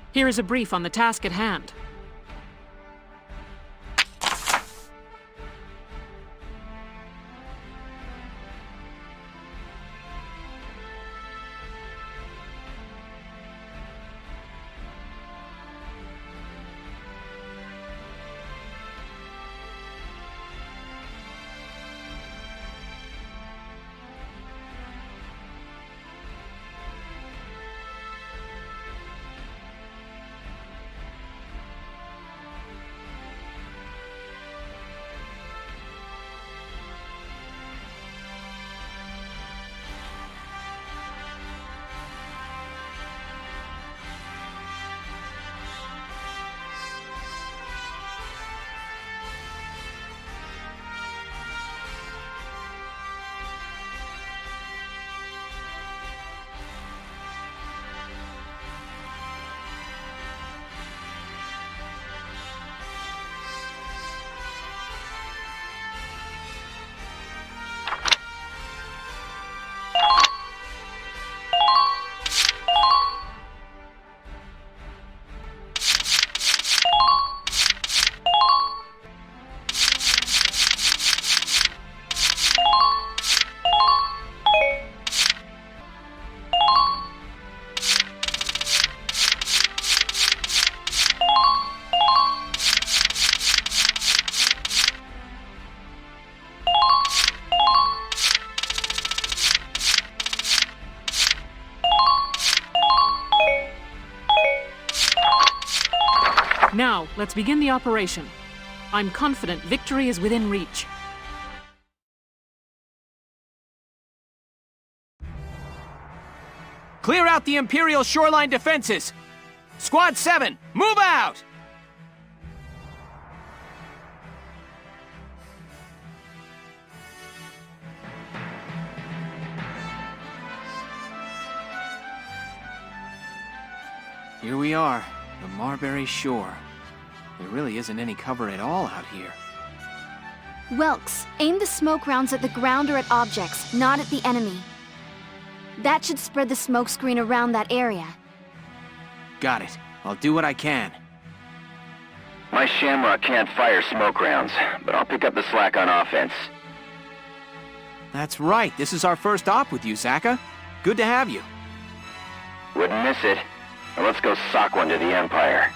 Here is a brief on the task at hand. Now, let's begin the operation. I'm confident victory is within reach. Clear out the Imperial shoreline defenses! Squad 7, move out! Here we are, the Marbury Shore. There really isn't any cover at all out here. Welks, aim the smoke rounds at the ground or at objects, not at the enemy. That should spread the smoke screen around that area. Got it. I'll do what I can. My Shamrock can't fire smoke rounds, but I'll pick up the slack on offense. That's right. This is our first op with you, Zaka. Good to have you. Wouldn't miss it. Now let's go sock one to the Empire.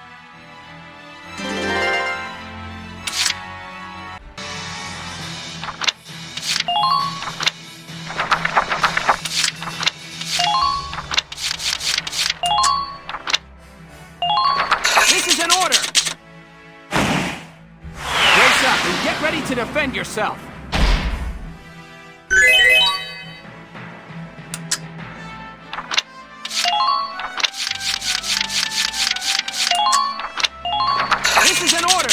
This is an order! Brace up and get ready to defend yourself! This is an order!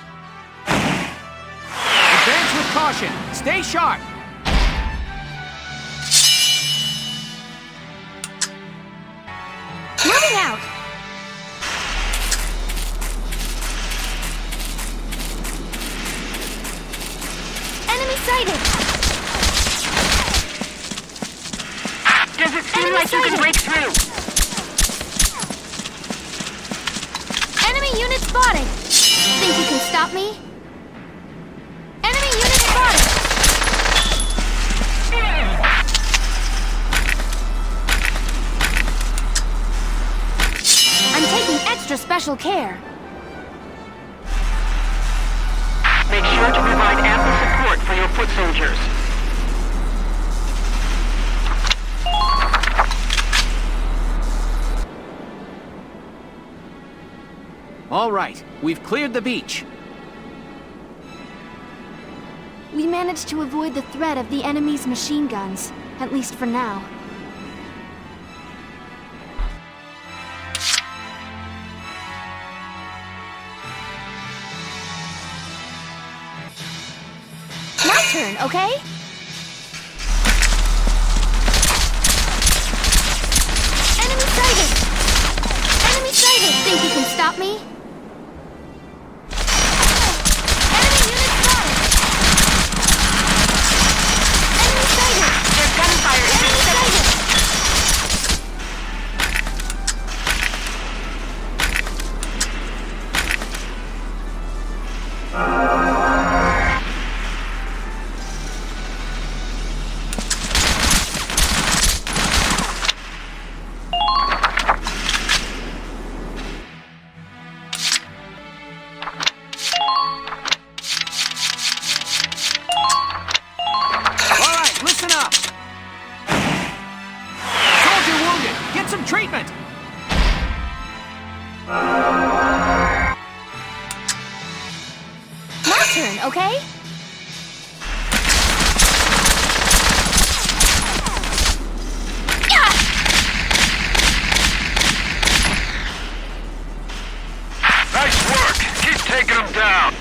Advance with caution. Stay sharp. Moving out! Enemy sighted! Does it seem like you can break through? Enemy unit spotted! Think you can stop me? Enemy unit spotted! I'm taking extra special care. Make sure to provide ample support for your foot soldiers. All right, we've cleared the beach. We managed to avoid the threat of the enemy's machine guns, at least for now. My turn, okay? Enemy sighted! Enemy sighted! Think you can stop me? Enemy unit spotted! Enemy sighted! Their gunfire is Enemy sighted! My turn, okay? Nice work! Keep taking them down!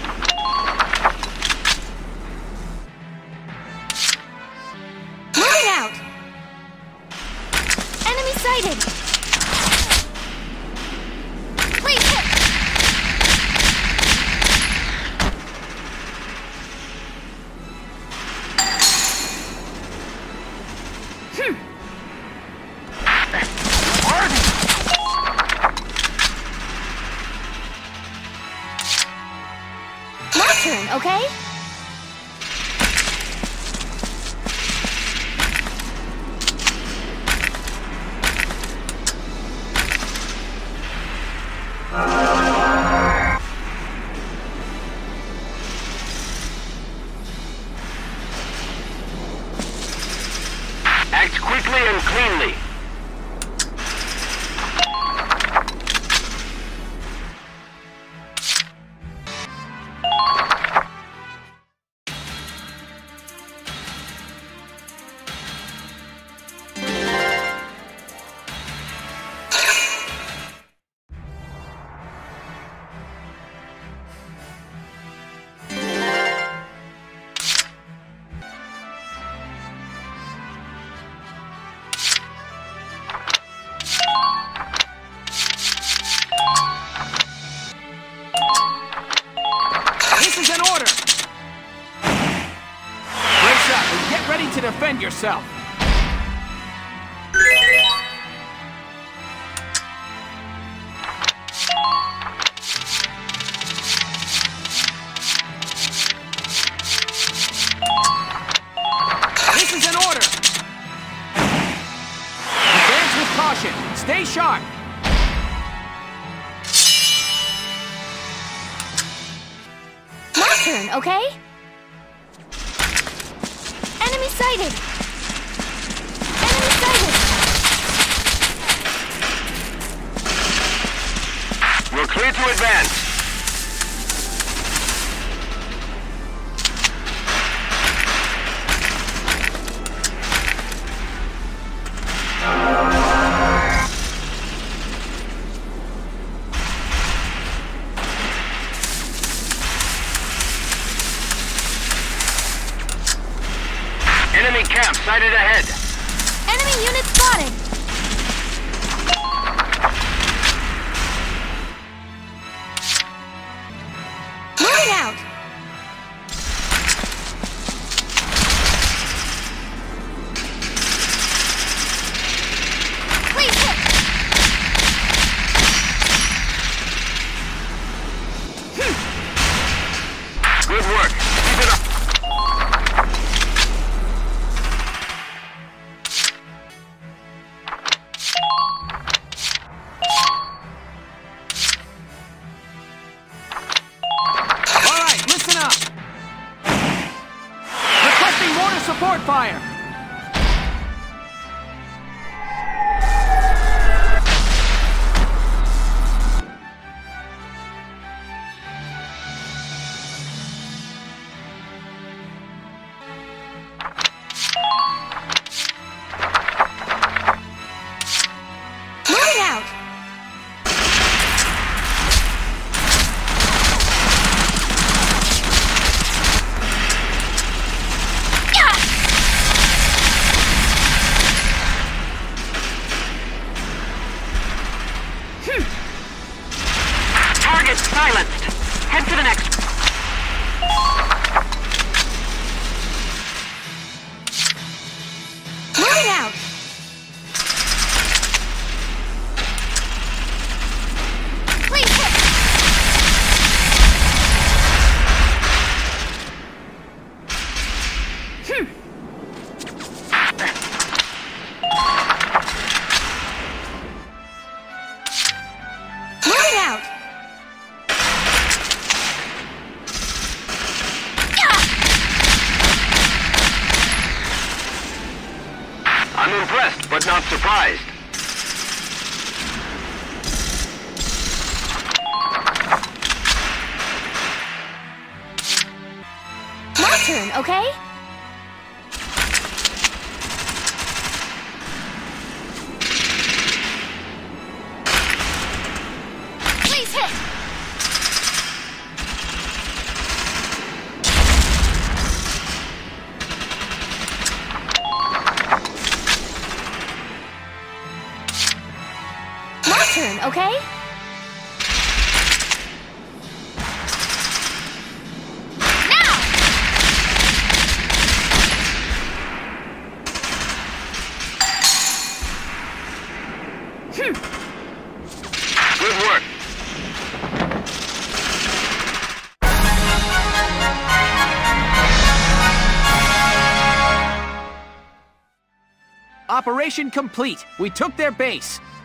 Moving out! Enemy sighted! Please hit! My turn, okay? Act quickly and cleanly. This is an order! Brace up and get ready to defend yourself! This is an order! Advance with caution. Stay sharp. My turn, okay? Enemy sighted! Enemy sighted! We're clear to advance. Enemy camp sighted ahead. Enemy unit spotted! Moving out! Please hit! Good work. Keep it up. All right, listen up. Requesting mortar support fire. Moving out! Target silenced. Head to the next. Moving out! Please hit! Moving out! okay? Please hit! My turn, okay? Good work. Operation complete. We took their base.